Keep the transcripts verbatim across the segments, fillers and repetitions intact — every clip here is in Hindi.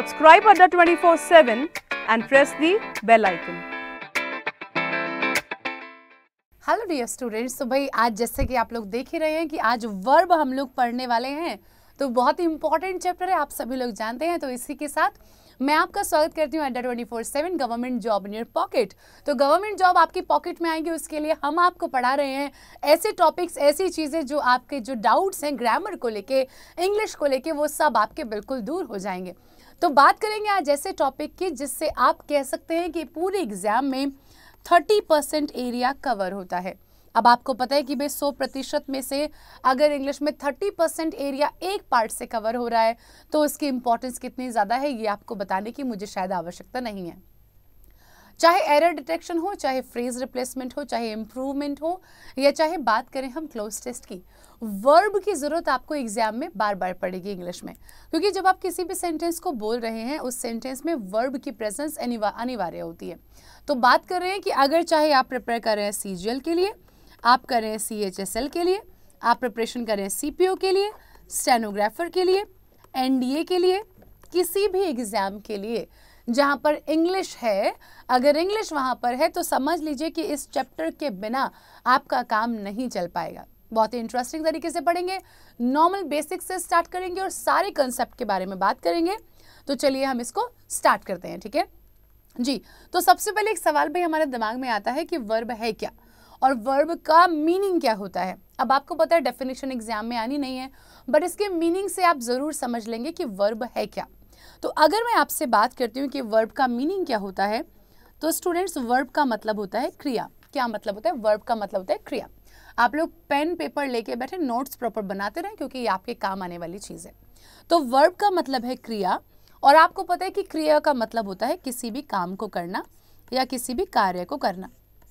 Subscribe Adda twenty-four seven and press the bell icon. Hello dear students, तो भाई आज जैसे कि आप लोग देख ही रहे हैं कि आज वर्ब हम लोग पढ़ने वाले हैं, तो बहुत ही इंपॉर्टेंट चैप्टर है, आप सभी लोग जानते हैं। तो इसी के साथ मैं आपका स्वागत करती हूँ Adda twenty four seven government job in your pocket. तो गवर्नमेंट जॉब आपकी पॉकेट में आएंगे, उसके लिए हम आपको पढ़ा रहे हैं ऐसे टॉपिक्स, ऐसी चीज़ें जो आपके जो डाउट्स हैं ग्रामर को लेके, इंग्लिश को लेके, वो सब आपके बिल्कुल दूर हो जाएंगे। तो बात करेंगे आज ऐसे टॉपिक की जिससे आप कह सकते हैं कि पूरे एग्जाम में थर्टी परसेंट एरिया कवर होता है। अब आपको पता है कि भाई सौ प्रतिशत में से अगर इंग्लिश में थर्टी परसेंट एरिया एक पार्ट से कवर हो रहा है तो उसकी इंपॉर्टेंस कितनी ज़्यादा है ये आपको बताने की मुझे शायद आवश्यकता नहीं है। चाहे एरर डिटेक्शन हो, चाहे फ्रेज रिप्लेसमेंट हो, चाहे इम्प्रूवमेंट हो, या चाहे बात करें हम क्लोज टेस्ट की, वर्ब की ज़रूरत आपको एग्जाम में बार बार पड़ेगी इंग्लिश में, क्योंकि जब आप किसी भी सेंटेंस को बोल रहे हैं उस सेंटेंस में वर्ब की प्रेजेंस अनिवार्य होती है। तो बात कर रहे हैं कि अगर चाहे आप प्रिपेयर कर रहे हैं सी जी एल के लिए, आप कर रहे हैं सी एच एस एल के लिए, आप प्रिपरेशन कर रहे हैं सी पी ओ के लिए, स्टेनोग्राफर के लिए, एन डी ए के लिए, किसी भी एग्ज़ाम के लिए जहाँ पर इंग्लिश है, अगर इंग्लिश वहाँ पर है तो समझ लीजिए कि इस चैप्टर के बिना आपका काम नहीं चल पाएगा। बहुत ही इंटरेस्टिंग तरीके से पढ़ेंगे, नॉर्मल बेसिक से स्टार्ट करेंगे और सारे कंसेप्ट के बारे में बात करेंगे। तो चलिए हम इसको स्टार्ट करते हैं, ठीक है जी। तो सबसे पहले एक सवाल भाई हमारे दिमाग में आता है कि वर्ब है क्या और वर्ब का मीनिंग क्या होता है। अब आपको पता है डेफिनेशन एग्जाम में आनी नहीं है, बट इसके मीनिंग से आप ज़रूर समझ लेंगे कि वर्ब है क्या। तो अगर मैं आपसे बात करती हूँ कि वर्ब का मीनिंग क्या होता है, तो स्टूडेंट्स वर्ब का मतलब होता है क्रिया। क्या मतलब होता है? वर्ब का मतलब होता है क्रिया। आप लोग पेन पेपर लेके बैठे नोट्स प्रॉपर बनाते रहें, क्योंकि ये आपके काम आने वाली चीज़ है। तो वर्ब का मतलब है क्रिया, और आपको पता है कि क्रिया का मतलब होता है किसी भी काम को करना या किसी भी कार्य को करना।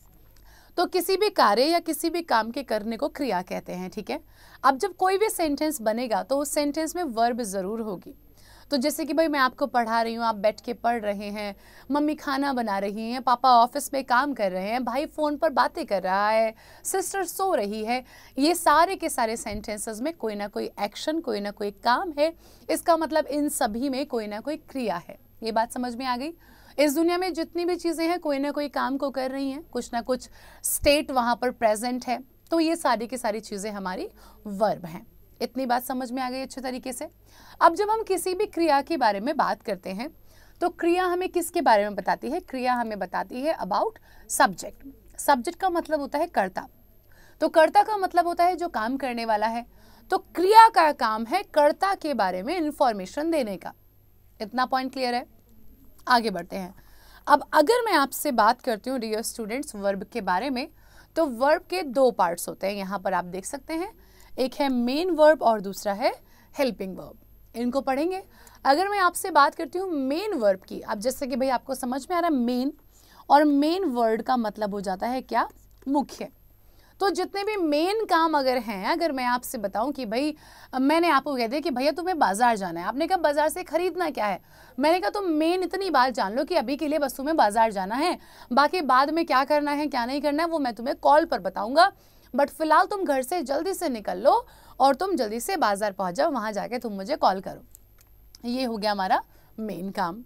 तो किसी भी कार्य या किसी भी काम के करने को क्रिया कहते हैं, ठीक है। अब जब कोई भी सेंटेंस बनेगा तो उस सेंटेंस में वर्ब ज़रूर होगी। तो जैसे कि भाई मैं आपको पढ़ा रही हूँ, आप बैठ के पढ़ रहे हैं, मम्मी खाना बना रही हैं, पापा ऑफिस में काम कर रहे हैं, भाई फ़ोन पर बातें कर रहा है, सिस्टर सो रही है, ये सारे के सारे सेंटेंसेस में कोई ना कोई एक्शन, कोई ना कोई काम है। इसका मतलब इन सभी में कोई ना कोई क्रिया है। ये बात समझ में आ गई? इस दुनिया में जितनी भी चीज़ें हैं कोई ना कोई काम को कर रही हैं, कुछ ना कुछ स्टेट वहाँ पर प्रेजेंट है। तो ये सारी की सारी चीज़ें हमारी वर्ब हैं। इतनी बात समझ में आ गई अच्छे तरीके से। अब जब हम किसी भी क्रिया के बारे में बात करते हैं तो क्रिया हमें किसके बारे में बताती है? क्रिया हमें बताती है अबाउट सब्जेक्ट। सब्जेक्ट का मतलब होता है कर्ता, तो कर्ता का मतलब होता है जो काम करने वाला है। तो क्रिया का काम है कर्ता के बारे में इंफॉर्मेशन देने का। इतना पॉइंट क्लियर है? आगे बढ़ते हैं। अब अगर मैं आपसे बात करती हूँ डियर स्टूडेंट्स वर्ब के बारे में, तो वर्ब के दो पार्ट्स होते हैं, यहाँ पर आप देख सकते हैं। एक है मेन वर्ब और दूसरा है हेल्पिंग वर्ब। इनको पढ़ेंगे। अगर मैं आपसे बात करती हूँ मेन वर्ब की, अब जैसे कि भाई आपको समझ में आ रहा है मेन, और मेन वर्ड का मतलब हो जाता है क्या? मुख्य। तो जितने भी मेन काम अगर हैं, अगर मैं आपसे बताऊं कि भाई मैंने आपको कह दिया कि भैया तुम्हें बाजार जाना है, आपने कहा बाजार से खरीदना क्या है, मैंने कहा तुम मेन इतनी बात जान लो कि अभी के लिए बस तुम्हें बाजार जाना है, बाकी बाद में क्या करना है क्या नहीं करना है वो मैं तुम्हें कॉल पर बताऊंगा, बट फिलहाल तुम घर से जल्दी से निकल लो और तुम जल्दी से बाजार पहुंच जाओ, वहां जाके तुम मुझे कॉल करो। ये हो गया हमारा मेन काम।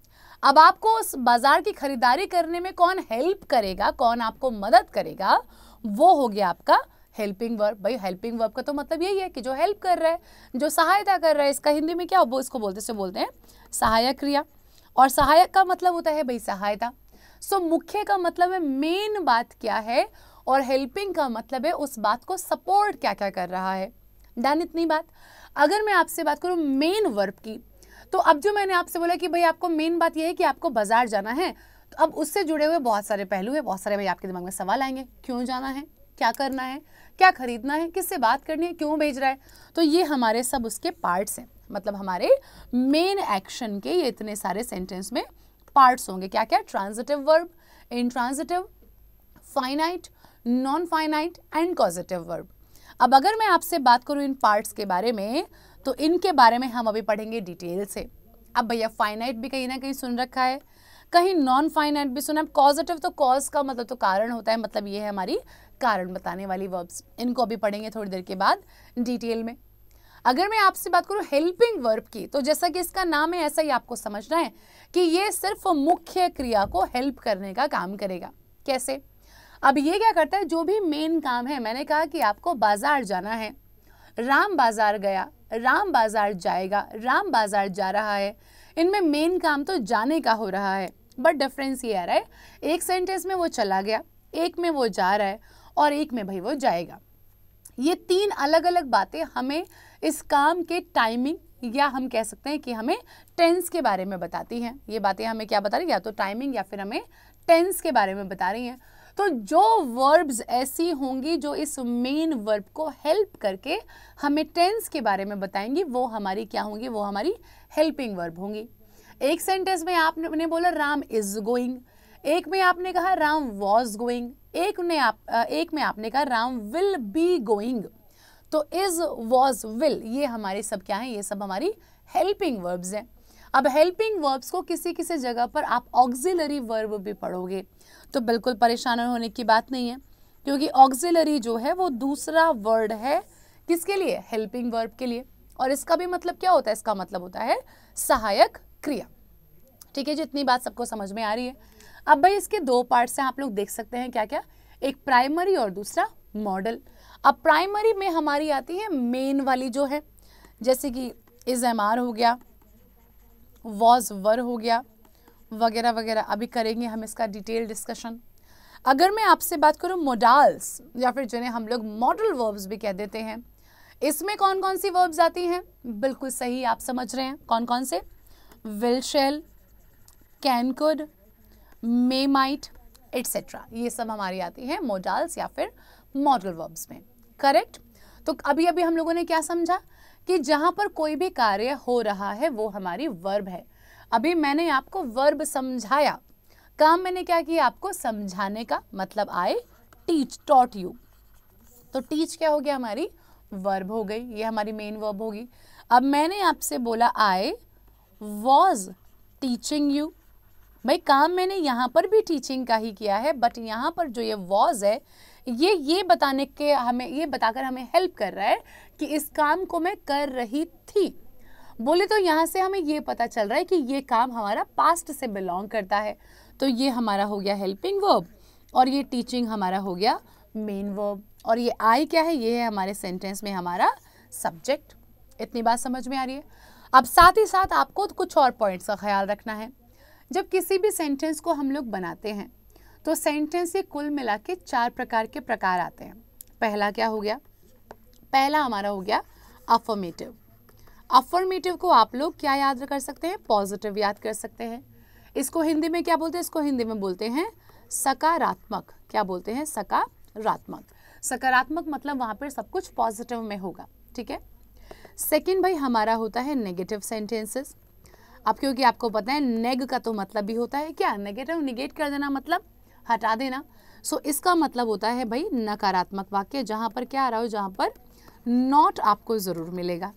अब आपको उस बाजार की खरीदारी करने में कौन हेल्प करेगा, कौन आपको मदद करेगा, वो हो गया आपका हेल्पिंग वर्ब। भाई हेल्पिंग वर्ब का तो मतलब यही है कि जो हेल्प कर रहा है, जो सहायता कर रहा है। इसका हिंदी में क्या वो इसको बोलते से बोलते हैं सहायक क्रिया, और सहायक का मतलब होता है भाई सहायता। सो मुख्य का मतलब है मेन बात क्या है, और हेल्पिंग का मतलब है उस बात को सपोर्ट क्या क्या कर रहा है। डन इतनी बात। अगर मैं आपसे बात करूं मेन वर्ब की, तो अब जो मैंने आपसे बोला कि भाई आपको मेन बात यह है कि आपको बाजार जाना है, तो अब उससे जुड़े हुए बहुत सारे पहलू है, बहुत सारे भाई आपके दिमाग में सवाल आएंगे। क्यों जाना है, क्या करना है, क्या खरीदना है, किससे बात करनी है, क्यों भेज रहा है। तो ये हमारे सब उसके पार्ट्स हैं, मतलब हमारे मेन एक्शन के ये इतने सारे सेंटेंस में पार्ट्स होंगे। क्या क्या? Transitive verb, intransitive, finite, non finite and causative verb. अब अगर मैं आपसे बात करूं इन पार्ट्स के बारे में, तो इनके बारे में हम अभी पढ़ेंगे डिटेल से। अब भैया फाइनाइट भी कहीं ना कहीं सुन रखा है, कहीं नॉन फाइनाइट भी सुना है। कॉजेटिव तो कॉज का मतलब तो कारण होता है, मतलब ये है हमारी कारण बताने वाली वर्ब्स। इनको अभी पढ़ेंगे थोड़ी देर के बाद डिटेल में। अगर मैं आपसे बात करूं हेल्पिंग वर्ब की, तो जैसा कि इसका नाम है ऐसा ही आपको समझना है कि ये सिर्फ मुख्य क्रिया को हेल्प करने का काम करेगा। कैसे? अब ये क्या करता है, जो भी मेन काम है, मैंने कहा कि आपको बाजार जाना है, राम बाजार गया, राम बाजार जाएगा, राम बाजार जा रहा है, इनमें मेन काम तो जाने का हो रहा है, बट डिफरेंस ये आ रहा है, एक सेंटेंस में वो चला गया, एक में वो जा रहा है और एक में भाई वो जाएगा। ये तीन अलग अलग बातें हमें इस काम के टाइमिंग या हम कह सकते हैं कि हमें टेंस के बारे में बताती हैं। ये बातें हमें क्या बता रही है, या तो टाइमिंग या फिर हमें टेंस के बारे में बता रही हैं। तो जो वर्ब्स ऐसी होंगी जो इस मेन वर्ब को हेल्प करके हमें टेंस के बारे में बताएंगी, वो हमारी क्या होंगी, वो हमारी हेल्पिंग वर्ब होंगी। एक सेंटेंस में आपने बोला राम इज गोइंग, एक में आपने कहा राम वॉज गोइंग, एक ने आप एक में आपने कहा राम विल बी गोइंग। तो इज, वॉज, विल, ये हमारी सब क्या है, ये सब हमारी हेल्पिंग वर्ब्स हैं। अब हेल्पिंग वर्ब्स को किसी किसी जगह पर आप ऑक्सिलरी वर्ब भी पढ़ोगे, तो बिल्कुल परेशान होने की बात नहीं है, क्योंकि ऑक्सिलरी जो है वो दूसरा वर्ड है किसके लिए, हेल्पिंग वर्ब के लिए। और इसका भी मतलब क्या होता है, इसका मतलब होता है सहायक क्रिया। ठीक है जी, इतनी बात सबको समझ में आ रही है। अब भाई इसके दो पार्ट्स हैं, आप लोग देख सकते हैं क्या क्या, एक प्राइमरी और दूसरा मॉडल। अब प्राइमरी में हमारी आती है मेन वाली जो है, जैसे कि इज एम आर हो गया, वॉज वर हो गया, वगैरह वगैरह। अभी करेंगे हम इसका डिटेल डिस्कशन। अगर मैं आपसे बात करूं मोडाल्स, या फिर जिन्हें हम लोग मॉडल वर्ब्स भी कह देते हैं, इसमें कौन कौन सी वर्ब्स आती हैं, बिल्कुल सही आप समझ रहे हैं, कौन कौन से, will, shall, can, could, may, might, etcetera, ये सब हमारी आती हैं मोडाल्स या फिर मॉडल वर्ब्स में। करेक्ट। तो अभी अभी हम लोगों ने क्या समझा कि जहां पर कोई भी कार्य हो रहा है वो हमारी वर्ब है। अभी मैंने आपको वर्ब समझाया, काम मैंने क्या किया, आपको समझाने का, मतलब आई टीच, टॉट यू। तो टीच क्या हो गया, हमारी वर्ब हो गई, ये हमारी मेन वर्ब होगी। अब मैंने आपसे बोला आई वॉज टीचिंग यू, भाई काम मैंने यहाँ पर भी टीचिंग का ही किया है, बट यहाँ पर जो ये वॉज है ये ये बताने के हमें ये बताकर हमें हेल्प कर रहा है कि इस काम को मैं कर रही थी। बोले तो यहाँ से हमें ये पता चल रहा है कि ये काम हमारा पास्ट से बिलोंग करता है, तो ये हमारा हो गया हेल्पिंग वर्ब और ये टीचिंग हमारा हो गया मेन वर्ब, और ये आई क्या है, ये है हमारे सेंटेंस में हमारा सब्जेक्ट। इतनी बात समझ में आ रही है। अब साथ ही साथ आपको कुछ और पॉइंट्स का ख्याल रखना है। जब किसी भी सेंटेंस को हम लोग बनाते हैं तो सेंटेंस के कुल मिला के चार प्रकार के प्रकार आते हैं। पहला क्या हो गया, पहला हमारा हो गया अफर्मेटिव। अफर्मेटिव को आप लोग क्या याद कर सकते हैं, पॉजिटिव याद कर सकते हैं। इसको हिंदी में क्या बोलते हैं, इसको हिंदी में बोलते हैं सकारात्मक। क्या बोलते हैं, सकारात्मक। सकारात्मक मतलब वहां पर सब कुछ पॉजिटिव में होगा। ठीक है। सेकंड भाई हमारा होता है नेगेटिव सेंटेंसेस। अब क्योंकि आपको पता है नेग का तो मतलब भी होता है क्या, नेगेटिव, निगेट कर देना मतलब हटा देना। सो so, इसका मतलब होता है भाई नकारात्मक वाक्य, जहां पर क्या आ रहा हो, जहां पर नॉट आपको जरूर मिलेगा।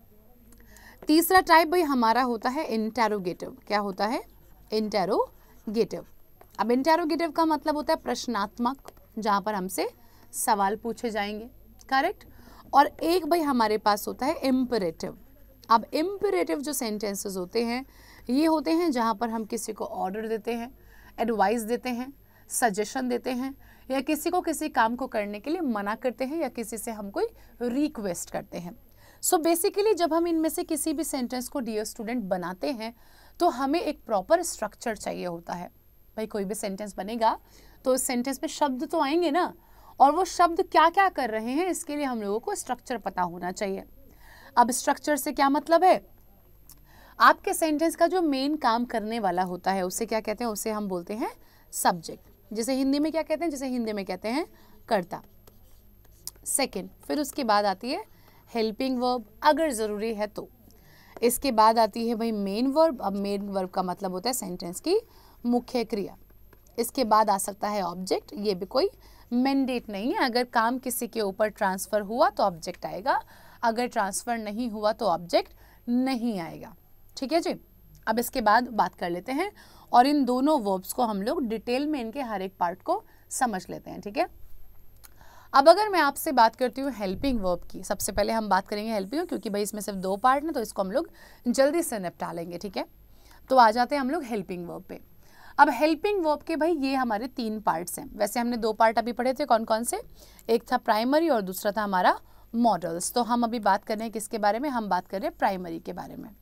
तीसरा टाइप भाई हमारा होता है इंटेरोगेटिव। क्या होता है, इंटेरोगेटिव। अब इंटेरोगेटिव का मतलब होता है प्रश्नात्मक, जहां पर हमसे सवाल पूछे जाएंगे। करेक्ट। और एक भाई हमारे पास होता है इम्परेटिव। अब इम्परेटिव जो सेंटेंसेस होते हैं ये होते हैं जहां पर हम किसी को ऑर्डर देते हैं, एडवाइस देते हैं, सजेशन देते हैं, या किसी को किसी काम को करने के लिए मना करते हैं, या किसी से हम कोई रिक्वेस्ट करते हैं। सो so बेसिकली जब हम इनमें से किसी भी सेंटेंस को डियर स्टूडेंट बनाते हैं तो हमें एक प्रॉपर स्ट्रक्चर चाहिए होता है। भाई कोई भी सेंटेंस बनेगा तो उस सेंटेंस में शब्द तो आएंगे ना, और वो शब्द क्या क्या कर रहे हैं इसके लिए हम लोगों को स्ट्रक्चर पता होना चाहिए। अब स्ट्रक्चर से क्या मतलब है, आपके सेंटेंस का जो मेन काम करने वाला होता है उसे क्या कहते हैं, उसे हम बोलते हैं सब्जेक्ट, जिसे हिंदी में क्या कहते हैं, जिसे हिंदी में कहते हैं कर्ता। सेकंड, फिर उसके बाद आती है हेल्पिंग वर्ब अगर ज़रूरी है तो। इसके बाद आती है भाई मेन वर्ब। अब मेन वर्ब का मतलब होता है सेंटेंस की मुख्य क्रिया। इसके बाद आ सकता है ऑब्जेक्ट। ये भी कोई मैंडेट नहीं है, अगर काम किसी के ऊपर ट्रांसफ़र हुआ तो ऑब्जेक्ट आएगा, अगर ट्रांसफ़र नहीं हुआ तो ऑब्जेक्ट नहीं आएगा। ठीक है जी। अब इसके बाद बात कर लेते हैं और इन दोनों वर्ब्स को हम लोग डिटेल में इनके हर एक पार्ट को समझ लेते हैं। ठीक है। अब अगर मैं आपसे बात करती हूँ हेल्पिंग वर्ब की, सबसे पहले हम बात करेंगे हेल्पिंग, क्योंकि भाई इसमें सिर्फ दो पार्ट हैं तो इसको हम लोग जल्दी से निपटा लेंगे, ठीक है। तो आ जाते हैं हम लोग हेल्पिंग वर्ब पे। अब हेल्पिंग वर्ब के भाई ये हमारे तीन पार्ट्स हैं। वैसे हमने दो पार्ट अभी पढ़े थे, कौन कौन से, एक था प्राइमरी और दूसरा था हमारा मॉडल्स। तो हम अभी बात कर रहे हैं किसके बारे में, हम बात कर रहे हैं प्राइमरी के बारे में।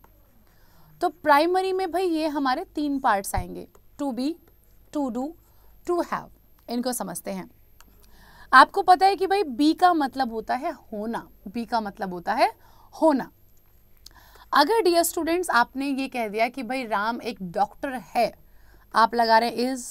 तो प्राइमरी में भाई ये हमारे तीन पार्ट्स आएंगे, to be, to do, to have. इनको समझते हैं। आपको पता है कि भाई बी का मतलब होता है होना, बी का मतलब होता है होना। अगर डियर स्टूडेंट्स आपने ये कह दिया कि भाई राम एक डॉक्टर है, आप लगा रहे इज,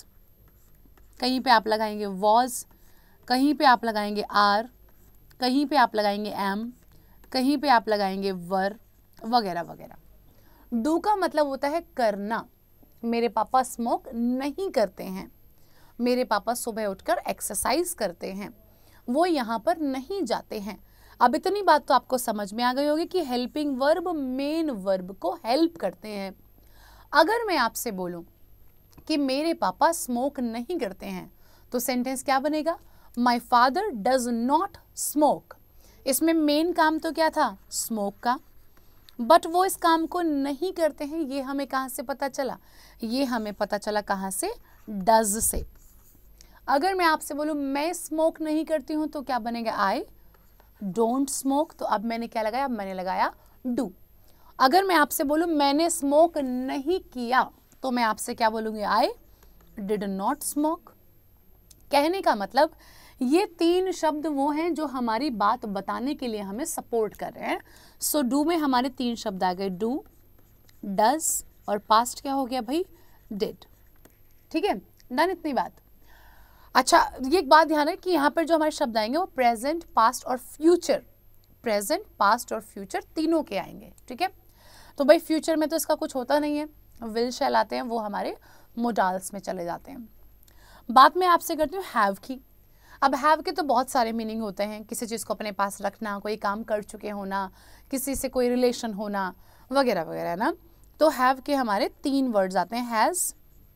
कहीं पे आप लगाएंगे वॉज, कहीं पे आप लगाएंगे आर, कहीं पे आप लगाएंगे एम, कहीं पे आप लगाएंगे वर, वगैरह वगैरह। डू का मतलब होता है करना। मेरे पापा स्मोक नहीं करते हैं, मेरे पापा सुबह उठकर एक्सरसाइज करते हैं, वो यहाँ पर नहीं जाते हैं। अब इतनी बात तो आपको समझ में आ गई होगी कि हेल्पिंग वर्ब मेन वर्ब को हेल्प करते हैं। अगर मैं आपसे बोलूं कि मेरे पापा स्मोक नहीं करते हैं, तो सेंटेंस क्या बनेगा, my father does not smoke. इसमें मेन काम तो क्या था, स्मोक का, बट वो इस काम को नहीं करते हैं। ये हमें कहाँ से पता चला, ये हमें पता चला कहाँ से, डज से। अगर मैं आपसे बोलूँ मैं स्मोक नहीं करती हूँ, तो क्या बनेगा, आई डोंट स्मोक। तो अब मैंने क्या लगाया, मैंने लगाया डू। अगर मैं आपसे बोलूँ मैंने स्मोक नहीं किया, तो मैं आपसे क्या बोलूँगी, आई डिड नॉट स्मोक। कहने का मतलब ये तीन शब्द वो हैं जो हमारी बात बताने के लिए हमें सपोर्ट कर रहे हैं। सो डू में हमारे तीन शब्द आ गए, डू, डज और पास्ट क्या हो गया भाई, डिड। ठीक है, डन, इतनी बात। अच्छा, ये एक बात ध्यान है कि यहाँ पर जो हमारे शब्द आएंगे वो प्रेजेंट, पास्ट और फ्यूचर, प्रेजेंट, पास्ट और फ्यूचर तीनों के आएंगे, ठीक है। तो भाई फ्यूचर में तो इसका कुछ होता नहीं है, विल शैल आते हैं, वो हमारे मोडाल्स में चले जाते हैं। बात मैं आपसे करती हूँ हैव की। अब हैव के तो बहुत सारे मीनिंग होते हैं, किसी चीज़ को अपने पास रखना, कोई काम कर चुके होना, किसी से कोई रिलेशन होना, वगैरह वगैरह ना। तो हैव के हमारे तीन वर्ड्स आते हैं, हैज़,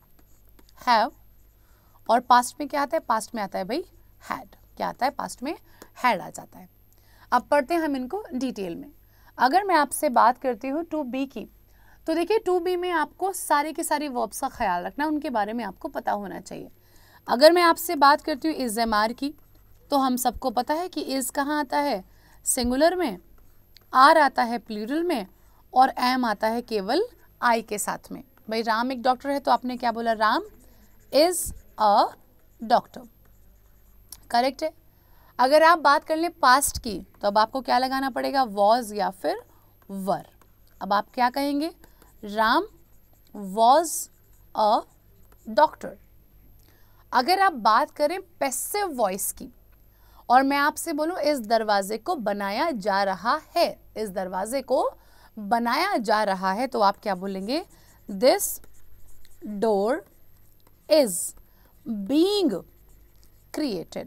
हैव, और पास्ट में क्या आता है, पास्ट में आता है भाई हैड। क्या आता है, पास्ट में हैड आ जाता है। अब पढ़ते हैं हम इनको डिटेल में। अगर मैं आपसे बात करती हूँ टू बी की, तो देखिए टू बी में आपको सारे के सारे वर्ब्स का ख्याल रखना, उनके बारे में आपको पता होना चाहिए। अगर मैं आपसे बात करती हूँ इज एम आर की, तो हम सबको पता है कि इज कहाँ आता है, सिंगुलर में, आर आता है प्लूरल में, और एम आता है केवल आई के साथ में। भाई राम एक डॉक्टर है, तो आपने क्या बोला, Ram is a doctor, correct है। अगर आप बात कर लें पास्ट की, तो अब आपको क्या लगाना पड़ेगा, वॉज या फिर वर। अब आप क्या कहेंगे, राम वॉज अ डॉक्टर। अगर आप बात करें पैसिव वॉइस की, और मैं आपसे बोलूं इस दरवाजे को बनाया जा रहा है, इस दरवाजे को बनाया जा रहा है, तो आप क्या बोलेंगे, this door is being created,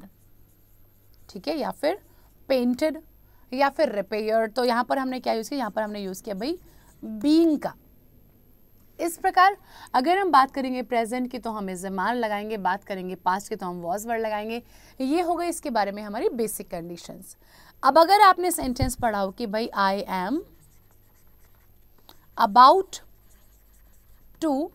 ठीक है, या फिर पेंटेड या फिर रिपेयर्ड। तो यहाँ पर हमने क्या यूज़ किया, यहाँ पर हमने यूज़ किया भाई बीइंग का। इस प्रकार अगर हम बात करेंगे प्रेजेंट की, तो हम इज एम आर लगाएंगे, बात करेंगे पास्ट की, तो हम वॉज वर्ड लगाएंगे। ये हो गई इसके बारे में हमारी बेसिक कंडीशंस। अब अगर आपने सेंटेंस पढ़ा हो कि भाई I am about to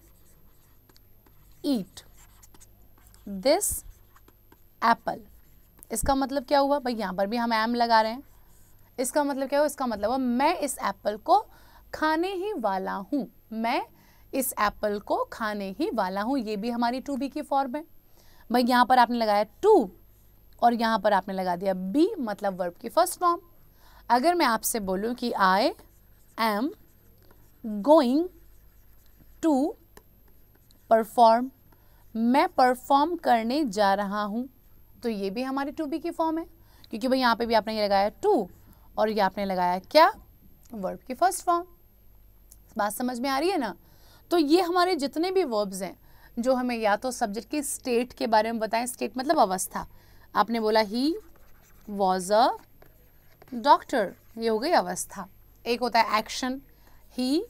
eat this apple, इसका मतलब क्या हुआ भाई, यहाँ पर भी हम एम लगा रहे हैं। इसका मतलब क्या हुआ, इसका मतलब हुआ मैं इस एप्पल को खाने ही वाला हूँ, मैं इस एप्पल को खाने ही वाला हूँ। ये भी हमारी टू बी की फॉर्म है। भाई यहाँ पर आपने लगाया टू और यहाँ पर आपने लगा दिया बी, मतलब वर्ब की फर्स्ट फॉर्म। अगर मैं आपसे बोलूँ कि I am going to perform, मैं परफॉर्म करने जा रहा हूँ, तो ये भी हमारी टू बी की फॉर्म है, क्योंकि भाई यहाँ पे भी आपने ये लगाया टू और ये आपने लगाया क्या, वर्ब की फर्स्ट फॉर्म। बात समझ में आ रही है ना। तो ये हमारे जितने भी वर्ब्स हैं जो हमें या तो सब्जेक्ट की स्टेट के बारे में बताएं, स्टेट मतलब अवस्था। आपने बोला ही वॉज अ डॉक्टर, ये हो गई अवस्था। एक होता है action, he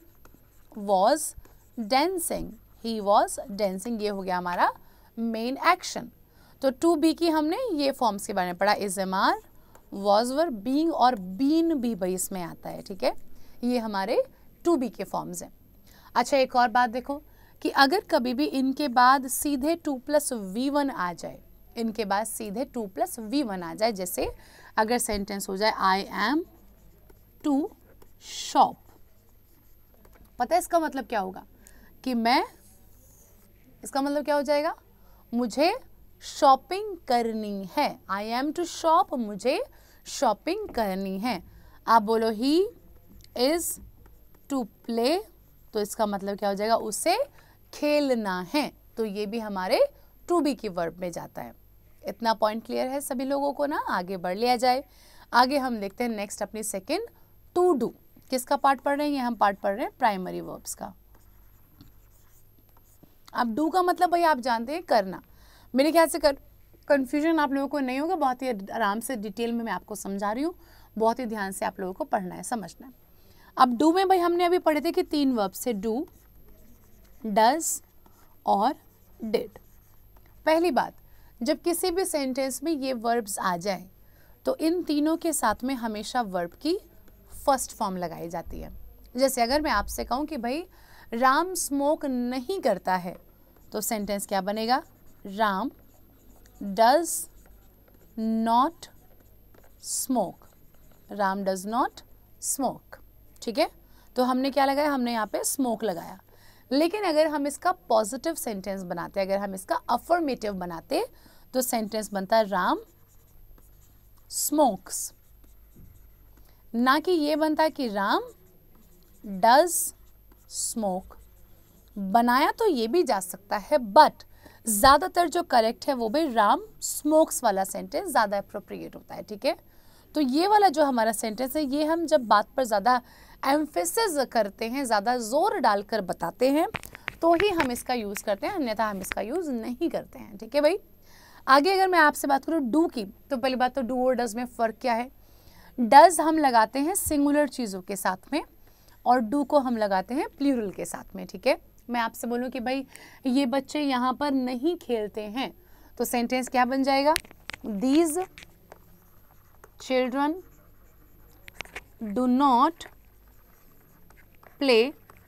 was dancing, he was dancing, ये हो गया हमारा मेन एक्शन। तो टू बी की हमने ये फॉर्म्स के बारे में पढ़ा, is am are, was were, being और बीन भी भाई इसमें आता है, ठीक है। ये हमारे टू बी के फॉर्म्स हैं। अच्छा एक और बात देखो कि अगर कभी भी इनके बाद सीधे टू प्लस वी वन आ जाए, इनके बाद सीधे टू प्लस वी वन आ जाए, जैसे अगर सेंटेंस हो जाए आई एम टू शॉप, पता है इसका मतलब क्या होगा कि मैं, इसका मतलब क्या हो जाएगा, मुझे शॉपिंग करनी है। आई एम टू शॉप, मुझे शॉपिंग करनी है। आप बोलो ही इज टू प्ले, तो इसका मतलब क्या हो जाएगा, उसे खेलना है। तो ये भी हमारे टू बी की वर्ब में जाता है। इतना पॉइंट क्लियर है सभी लोगों को ना, आगे बढ़ लिया जाए। आगे हम देखते हैं नेक्स्ट अपनी सेकंड, टू डू। किसका पार्ट पढ़ रहे हैं, ये हम पार्ट पढ़ रहे हैं प्राइमरी वर्ब्स का। अब डू का मतलब भाई आप जानते हैं करना। मेरे ख्याल से कर कंफ्यूजन आप लोगों को नहीं होगा, बहुत ही आराम से डिटेल में मैं आपको समझा रही हूँ, बहुत ही ध्यान से आप लोगों को पढ़ना है, समझना है। अब डू में भाई हमने अभी पढ़े थे कि तीन वर्ब से, डू, डज और डिड। पहली बात, जब किसी भी सेंटेंस में ये वर्ब्स आ जाए तो इन तीनों के साथ में हमेशा वर्ब की फर्स्ट फॉर्म लगाई जाती है। जैसे अगर मैं आपसे कहूँ कि भाई राम स्मोक नहीं करता है, तो सेंटेंस क्या बनेगा, Ram does not smoke, Ram does not smoke, ठीक है। तो हमने क्या लगाया, हमने यहाँ पे स्मोक लगाया। लेकिन अगर हम इसका पॉजिटिव सेंटेंस बनाते, अगर हम इसका अफर्मेटिव बनाते, तो सेंटेंस बनता है राम स्मोक्स, ना कि ये बनता है कि राम डज स्मोक। बनाया तो ये भी जा सकता है, बट ज़्यादातर जो करेक्ट है वो भी राम स्मोक्स वाला सेंटेंस ज़्यादा अप्रोप्रिएट होता है, ठीक है। तो ये वाला जो हमारा सेंटेंस है, ये हम जब बात पर ज़्यादा एम्फेसिस करते हैं, ज़्यादा जोर डालकर बताते हैं, तो ही हम इसका यूज़ करते हैं, अन्यथा हम इसका यूज़ नहीं करते हैं, ठीक है भाई। आगे अगर मैं आपसे बात करूँ डू की, तो पहली बात तो डू और डज में फ़र्क क्या है। डज हम लगाते हैं सिंगुलर चीज़ों के साथ में और डू को हम लगाते हैं प्लूरल के साथ में, ठीक है। मैं आपसे बोलूँ कि भाई ये बच्चे यहाँ पर नहीं खेलते हैं, तो सेंटेंस क्या बन जाएगा, these children do not play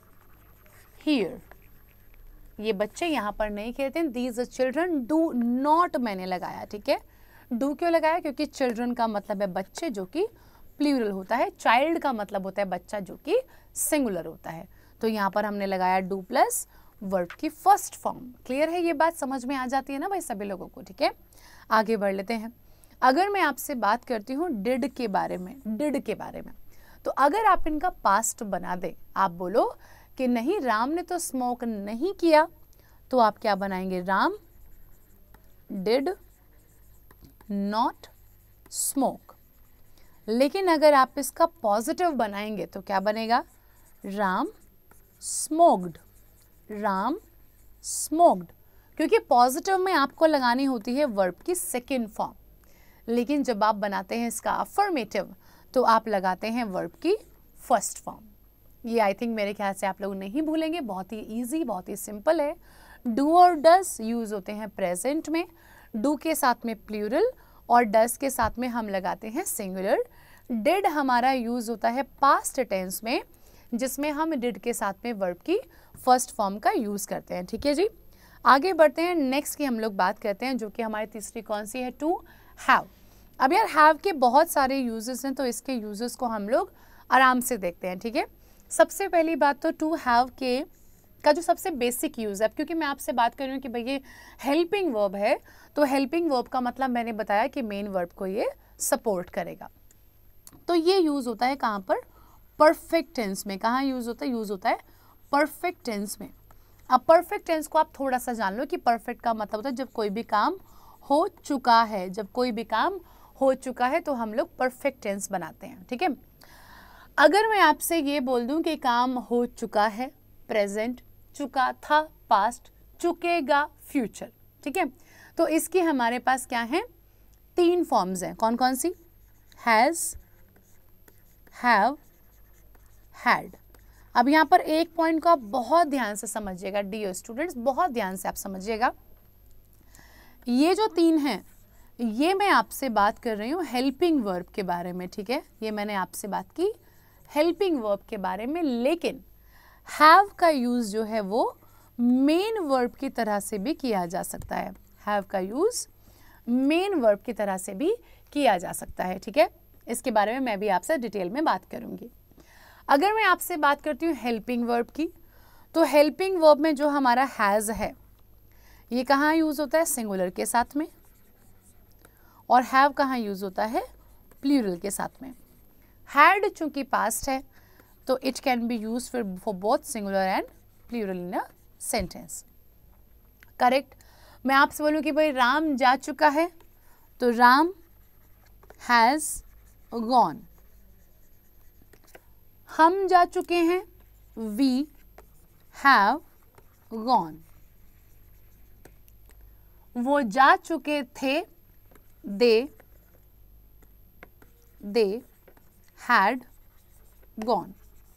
here. ये बच्चे यहाँ पर नहीं खेलते हैं, दीज चिल्ड्रन डू नॉट मैंने लगाया, ठीक है। डू क्यों लगाया, क्योंकि चिल्ड्रन का मतलब है बच्चे, जो कि प्लूरल होता है। चाइल्ड का मतलब होता है बच्चा, जो कि सिंगुलर होता है। तो यहाँ पर हमने लगाया डू प्लस वर्ब की फर्स्ट फॉर्म। क्लियर है, ये बात समझ में आ जाती है ना भाई सभी लोगों को, ठीक है। आगे बढ़ लेते हैं। अगर मैं आपसे बात करती हूँ डिड के बारे में, डिड के बारे में, तो अगर आप इनका पास्ट बना दे, आप बोलो कि नहीं राम ने तो स्मोक नहीं किया, तो आप क्या बनाएंगे, राम डिड नॉट स्मोक। लेकिन अगर आप इसका पॉजिटिव बनाएंगे तो क्या बनेगा, राम स्मोक्ड, राम स्मोक्ड, क्योंकि पॉजिटिव में आपको लगानी होती है वर्ब की सेकेंड फॉर्म। लेकिन जब आप बनाते हैं इसका अफर्मेटिव, तो आप लगाते हैं वर्ब की फर्स्ट फॉर्म। ये आई थिंक मेरे ख्याल से आप लोग नहीं भूलेंगे, बहुत ही इजी, बहुत ही सिंपल है। डू और डज यूज होते हैं प्रेजेंट में, डू के साथ में प्लूरल और डज के साथ में हम लगाते हैं सिंगुलर। डिड हमारा यूज होता है पास्ट टेंस में, जिसमें हम डिड के साथ में वर्ब की फर्स्ट फॉर्म का यूज करते हैं, ठीक है जी। आगे बढ़ते हैं, नेक्स्ट की हम लोग बात करते हैं, जो कि हमारी तीसरी कौन सी है, टू हैव। अब यार हैव के बहुत सारे यूजेस हैं, तो इसके यूजेस को हम लोग आराम से देखते हैं, ठीक है। सबसे पहली बात तो टू हैव के का जो सबसे बेसिक यूज़ है, क्योंकि मैं आपसे बात कर रही हूँ कि भाई ये हेल्पिंग वर्ब है, तो हेल्पिंग वर्ब का मतलब मैंने बताया कि मेन वर्ब को ये सपोर्ट करेगा। तो ये यूज़ होता है कहाँ पर, परफेक्ट टेंस में। कहाँ यूज़ होता है, यूज़ होता है परफेक्ट टेंस में। अब परफेक्ट टेंस को आप थोड़ा सा जान लो कि परफेक्ट का मतलब होता है जब कोई भी काम हो चुका है, जब कोई भी काम हो चुका है तो हम लोग परफेक्ट टेंस बनाते हैं, ठीक है। अगर मैं आपसे ये बोल दूं कि काम हो चुका है प्रेजेंट, चुका था पास्ट, चुकेगा फ्यूचर, ठीक है। तो इसकी हमारे पास क्या है, तीन फॉर्म्स हैं। कौन कौन सी, हैज़, हैव, हैड। अब यहाँ पर एक पॉइंट को आप बहुत ध्यान से समझिएगा डियर स्टूडेंट्स, बहुत ध्यान से आप समझिएगा। ये जो तीन हैं, ये मैं आपसे बात कर रही हूँ हेल्पिंग वर्ब के बारे में, ठीक है। ये मैंने आपसे बात की हेल्पिंग वर्ब के बारे में, लेकिन हैव का यूज़ जो है वो मेन वर्ब की तरह से भी किया जा सकता है। हैव का यूज़ मेन वर्ब की तरह से भी किया जा सकता है, ठीक है। इसके बारे में मैं भी आपसे डिटेल में बात करूँगी। अगर मैं आपसे बात करती हूँ हेल्पिंग वर्ब की, तो हेल्पिंग वर्ब में जो हमारा हैज़ है ये कहाँ यूज़ होता है? सिंगुलर के साथ में। और हैव कहाँ यूज़ होता है? प्लूरल के साथ में। हैड चूंकि पास्ट है तो it can be use for for both singular and plural in a sentence. Correct. मैं आपसे बोलूँ कि भाई राम जा चुका है, तो राम हैज़ गॉन। हम जा चुके हैं, वी हैव गॉन। वो जा चुके थे, दे दे had gone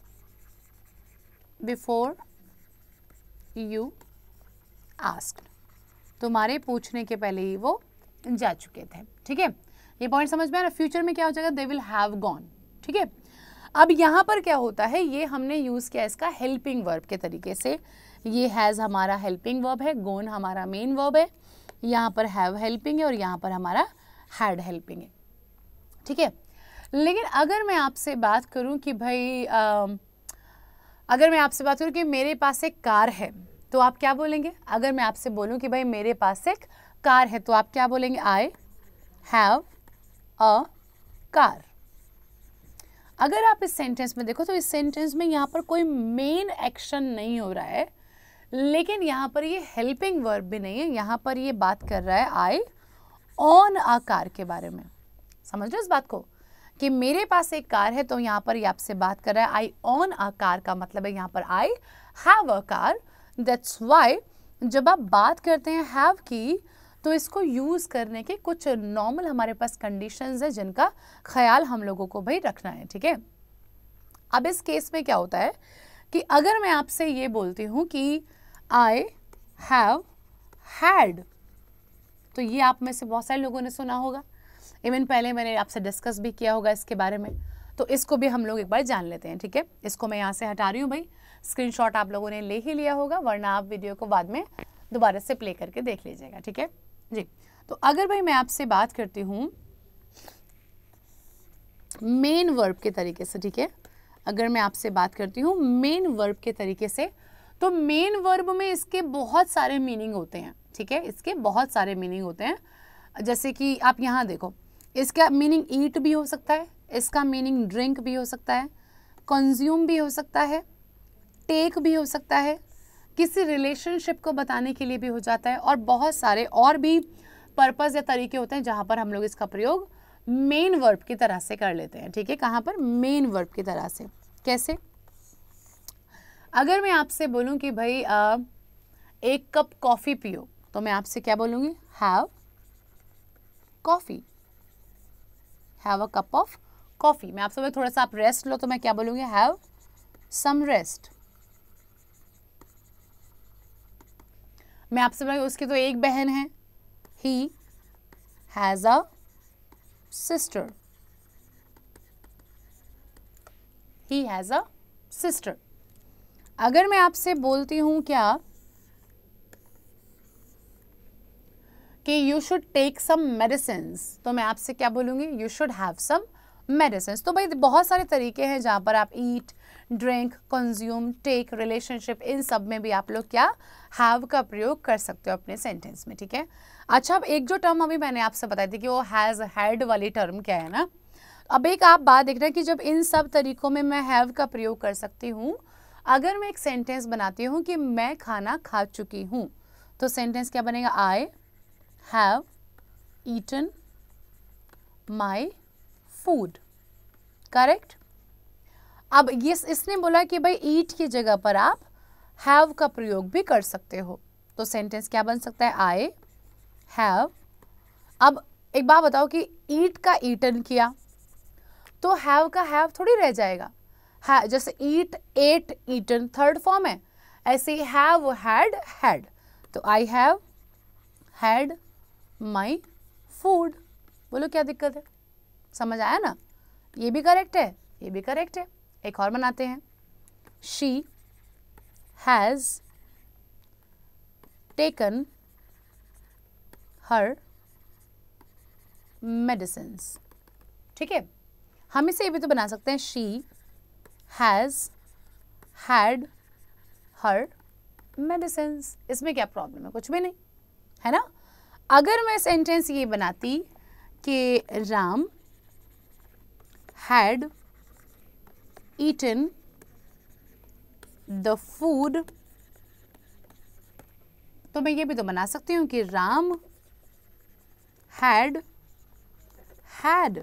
before you asked। तुम्हारे पूछने के पहले ही वो जा चुके थे, ठीक है। ये पॉइंट समझ में आ रहा है? फ्यूचर में क्या हो जाएगा? दे विल हैव गॉन, ठीक है। अब यहाँ पर क्या होता है, ये हमने यूज़ किया इसका हेल्पिंग वर्ब के तरीके से। ये हैज़ हमारा हेल्पिंग वर्ब है, गॉन हमारा मेन वर्ब है, यहाँ पर हैव हेल्पिंग है और यहाँ पर हमारा हैड हेल्पिंग है, ठीक है। लेकिन अगर मैं आपसे बात करूं कि भाई आ, अगर मैं आपसे बात करूं कि मेरे पास एक कार है, तो आप क्या बोलेंगे? अगर मैं आपसे बोलूं कि भाई मेरे पास एक कार है, तो आप क्या बोलेंगे? I have a car. अगर आप इस सेंटेंस में देखो तो इस सेंटेंस में यहाँ पर कोई मेन एक्शन नहीं हो रहा है, लेकिन यहाँ पर ये हेल्पिंग वर्ब भी नहीं है। यहाँ पर ये बात कर रहा है आई ऑन अ कार के बारे में। समझ लो इस बात को कि मेरे पास एक कार है, तो यहाँ पर ये आपसे बात कर रहा है आई ऑन अ कार का मतलब है यहाँ पर I have a car. That's why जब आप बात करते हैं हैव की, तो इसको यूज़ करने के कुछ नॉर्मल हमारे पास कंडीशंस है जिनका ख्याल हम लोगों को भाई रखना है, ठीक है। अब इस केस में क्या होता है कि अगर मैं आपसे ये बोलती हूँ कि आई हैव हैड, तो ये आप में से बहुत सारे लोगों ने सुना होगा, इवन पहले मैंने आपसे डिस्कस भी किया होगा इसके बारे में। तो इसको भी हम लोग एक बार जान लेते हैं, ठीक है। इसको मैं यहाँ से हटा रही हूँ भाई, स्क्रीनशॉट आप लोगों ने ले ही लिया होगा, वरना आप वीडियो को बाद में दोबारा से प्ले करके देख लीजिएगा, ठीक है जी। तो अगर भाई मैं आपसे बात करती हूँ मेन वर्ब के तरीके से, ठीक है, अगर मैं आपसे बात करती हूँ मेन वर्ब के तरीके से, तो मेन वर्ब में इसके बहुत सारे मीनिंग होते हैं, ठीक है। इसके बहुत सारे मीनिंग होते हैं, जैसे कि आप यहाँ देखो, इसका मीनिंग ईट भी हो सकता है, इसका मीनिंग ड्रिंक भी हो सकता है, कंज्यूम भी हो सकता है, टेक भी हो सकता है, किसी रिलेशनशिप को बताने के लिए भी हो जाता है, और बहुत सारे और भी पर्पस या तरीके होते हैं जहाँ पर हम लोग इसका प्रयोग मेन वर्ब की तरह से कर लेते हैं, ठीक है। कहाँ पर? मेन वर्ब की तरह से। कैसे? अगर मैं आपसे बोलूँ कि भाई आ, एक कप कॉफ़ी पियो, तो मैं आपसे क्या बोलूँगी? Have coffee, have a cup of coffee. मैं आपसे थोड़ा सा आप रेस्ट लो, तो मैं क्या बोलूँगी? Have some rest. मैं आपसे बोलूँगी उसकी तो एक बहन है, he has a sister, he has a sister. अगर मैं आपसे बोलती हूँ क्या कि you should take some medicines, तो मैं आपसे क्या बोलूँगी? You should have some medicines. तो भाई बहुत सारे तरीके हैं जहाँ पर आप eat, drink, consume, take, relationship, इन सब में भी आप लोग क्या हैव का प्रयोग कर सकते हो अपने सेंटेंस में, ठीक है। अच्छा, अब एक जो टर्म अभी मैंने आपसे बताई थी कि वो हैज़ हैड वाली टर्म क्या है ना, अब एक आप बात देख रहे हैं कि जब इन सब तरीकों में मैं हैव का प्रयोग कर सकती हूँ, अगर मैं एक सेंटेंस बनाती हूँ कि मैं खाना खा चुकी हूँ, तो सेंटेंस क्या बनेगा? I have eaten my food. Correct. अब ये इसने बोला कि भाई ईट की जगह पर आप हैव का प्रयोग भी कर सकते हो, तो सेंटेंस क्या बन सकता है? I have. अब एक बात बताओ कि ईट का ईटन किया तो हैव का हैव थोड़ी रह जाएगा। है जैसे eat, ate, eaten third form है, ऐसे ही हैव, हैड, हैड। तो I have had my food. बोलो क्या दिक्कत है, समझ आया ना? ये भी करेक्ट है, ये भी करेक्ट है। एक और बनाते हैं, she has taken her medicines. ठीक है, हम इसे ये भी तो बना सकते हैं, she has had her medicines. इसमें क्या प्रॉब्लम है? कुछ भी नहीं, है ना? अगर मैं सेंटेंस ये बनाती कि Ram had eaten the food, तो मैं ये भी तो बना सकती हूँ कि Ram had had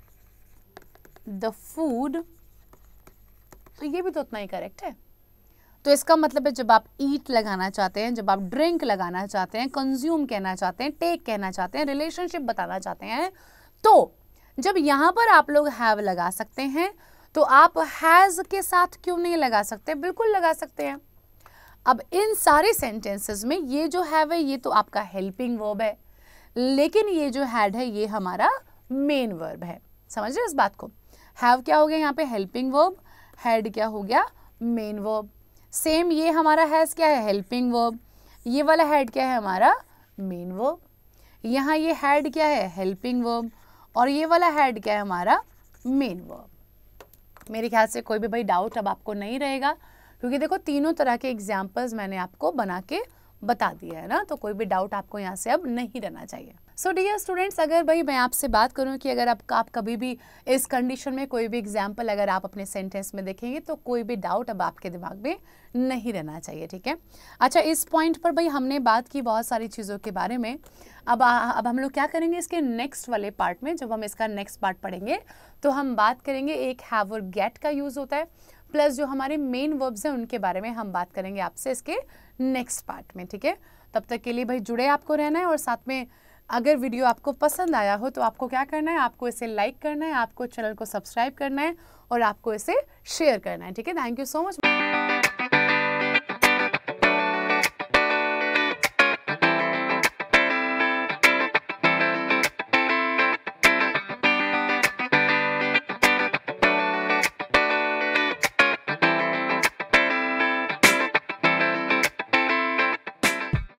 the food, तो ये भी तो उतना ही करेक्ट है। तो इसका मतलब है जब आप ईट लगाना चाहते हैं, जब आप ड्रिंक लगाना चाहते हैं, कंज्यूम कहना चाहते हैं, टेक कहना चाहते हैं, रिलेशनशिप बताना चाहते हैं, तो जब यहाँ पर आप लोग हैव लगा सकते हैं, तो आप हैज़ के साथ क्यों नहीं लगा सकते? बिल्कुल लगा सकते हैं। अब इन सारे सेंटेंसेस में ये जो हैव है ये तो आपका हेल्पिंग वर्ब है, लेकिन ये जो हैड है ये हमारा मेन वर्ब है। समझ रहे हो इस बात को? हैव क्या हो गया यहाँ पे? Helping verb. हैड क्या हो गया? Main verb. सेम ये हमारा हैज़ क्या है? Helping verb. ये वाला हैड क्या है? हमारा मेन वर्ब। यहाँ ये हैड क्या है? Helping verb. और ये वाला हैड क्या है? हमारा मेन वर्ब। मेरे ख्याल से कोई भी भाई डाउट अब आपको नहीं रहेगा, क्योंकि देखो तीनों तरह के एग्जाम्पल्स मैंने आपको बना के बता दिया है ना, तो कोई भी डाउट आपको यहाँ से अब नहीं रहना चाहिए। सो डियर स्टूडेंट्स, अगर भाई मैं आपसे बात करूँ कि अगर आप, आप कभी भी इस कंडीशन में कोई भी एग्जाम्पल अगर आप अपने सेंटेंस में देखेंगे तो कोई भी डाउट अब आपके दिमाग में नहीं रहना चाहिए। ठीक है, अच्छा इस पॉइंट पर भाई हमने बात की बहुत सारी चीज़ों के बारे में। अब अब हम लोग क्या करेंगे इसके नेक्स्ट वाले पार्ट में, जब हम इसका नेक्स्ट पार्ट पढ़ेंगे तो हम बात करेंगे एक हैव और गेट का यूज़ होता है, प्लस जो हमारे मेन वर्ब्स हैं उनके बारे में हम बात करेंगे आपसे इसके नेक्स्ट पार्ट में। ठीक है, तब तक के लिए भाई जुड़े आपको रहना है, और साथ में अगर वीडियो आपको पसंद आया हो तो आपको क्या करना है? आपको इसे लाइक करना है, आपको चैनल को सब्सक्राइब करना है, और आपको इसे शेयर करना है। ठीक है, थैंक यू सो मच।